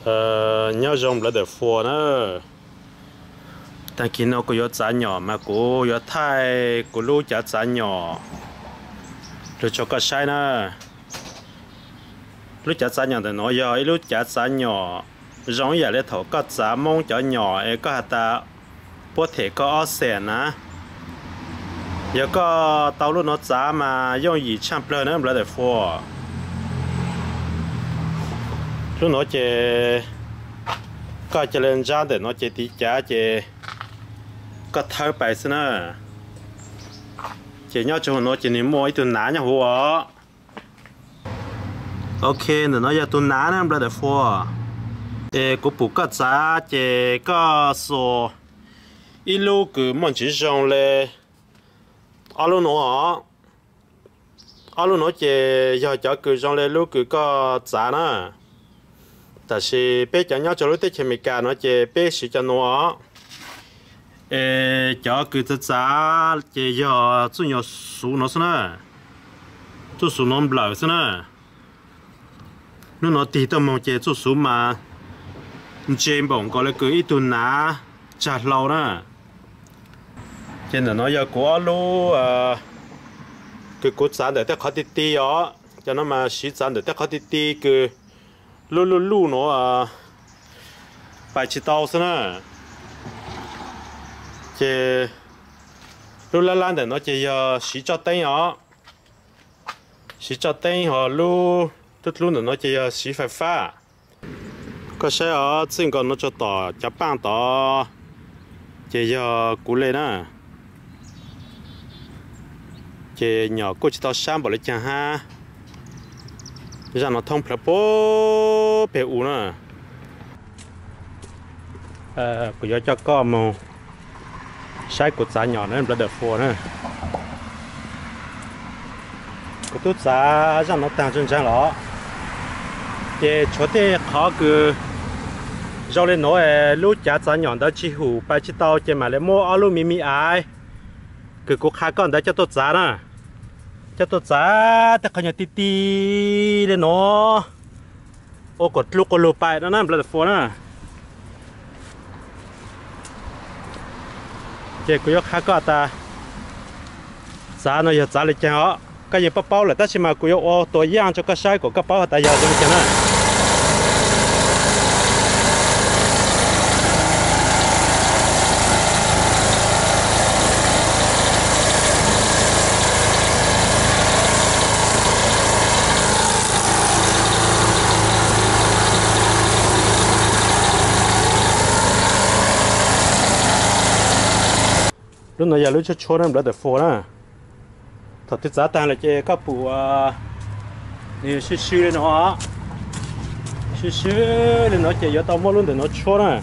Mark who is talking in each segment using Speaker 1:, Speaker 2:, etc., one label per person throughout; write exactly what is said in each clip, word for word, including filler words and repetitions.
Speaker 1: ờ nhớ rong là để phùa nữa tại khi nó có gió nhỏ mà có gió thay có lú chả giá nhỏ rồi cho cái sai nữa lú chả giá nhỏ thì nó giờ lú chả giá nhỏ rong giờ lấy thầu có giá mông chả nhỏ ấy có hạt ta có thể có ở sẹn á giờ có tàu lú nó giá mà dùng gì chăm plơ nữa là để phùa lúc nó chơi có chơi lên ra để nó chơi tí chả chơi có thở bài xin à chơi nhau cho nó chơi niệm môi tuần ná nhau hùa ok để nó giờ tuần ná nữa là để phô ê có bù có giá chơi có số ít lúc cứ muốn chỉ dùng lên alo nó alo nó chơi giờ cho cứ dùng lên lúc cứ có giá nữaแต่สิเป๊ะจะย้อนจะรู้ที่เคมีการว่าเจเป๊ะสิจะนัวเออจะคือจะจ้าเจยอจุนยอสูนอสนะจุสูนอมเปล่าสนะนู่นนอตีตัวมองเจจุสูมาเจมบอกก็เลยคืออีตุนนาจัดเรานะเจนน้อยยากัวรู้เอ่อคือกุศลเดี๋ยวแต่เขาตีตีอ๋อจะนั่นมาสีจันเดี๋ยวแต่เขาตีตีคือลู่ลู่ลู่เนาะไปชิดเอาซะนะเจลู่ล้านล้านเดี๋ยวเนาะเจยสีจอดเต็งอ๋อสีจอดเต็งเหรอลู่ทุกลู่เดี๋ยวเนาะเจยสีไฟฟ้าก็ใช่อ๋อซึ่งก่อนเนาะจะต่อจะปั้งต่อเจยกูเลยนะเจหยอกูจะต่อช้ำบอกเลยจังฮะgiờ nó thông phật bố bể u nữa ờ của gió cho con màu sai cột giá nhỏ nữa là được phù nữa cái tốt giá rằng nó tăng chân trang đó để cho thế khó cứ do lên nói lúc giá giá nhỏ đó chỉ hủ ba chỉ tao chỉ mà lấy mua alo mi mi ai cứ cố khai con đó cho tốt giá nữa cho tôi giáแต่เขาเนี่ยตีตีเลยเนาะโอ้กดลูกกดลูกไปนั่นนั่นเป็นตัวน่ะเจ้ากูยกขาก็ตาgiá nó giờ giáเลยจังเหรอก็ยังเป้าๆเลยแต่ชิมากูยกโอ้ตัวย่างจะก็ใช้กูก็เป้าแต่ยาวจังจังน่ะlúc này giờ lúc cho chôn em đã được phô nè thật thì giá tăng là chơi các phụ này xí xí lên nó xí xí lên nó chơi giờ tao mua luôn để nó chôn nè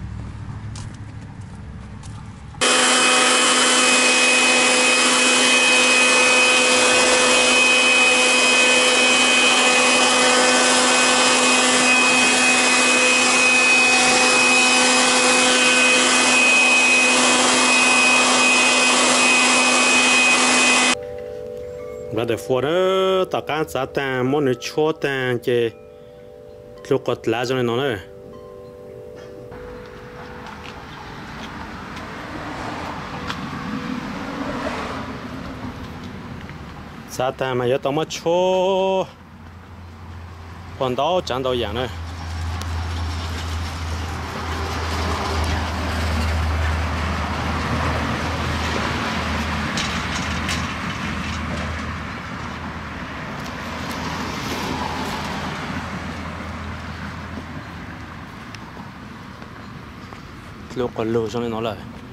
Speaker 1: và để phù đó tất cả giá tăng món này chua tăng cái lúc có lá cho nên nó này giá tăng mà giờ tao mất chua còn đó chẳng đâu dạng này lúc còn lù cho nên nó lại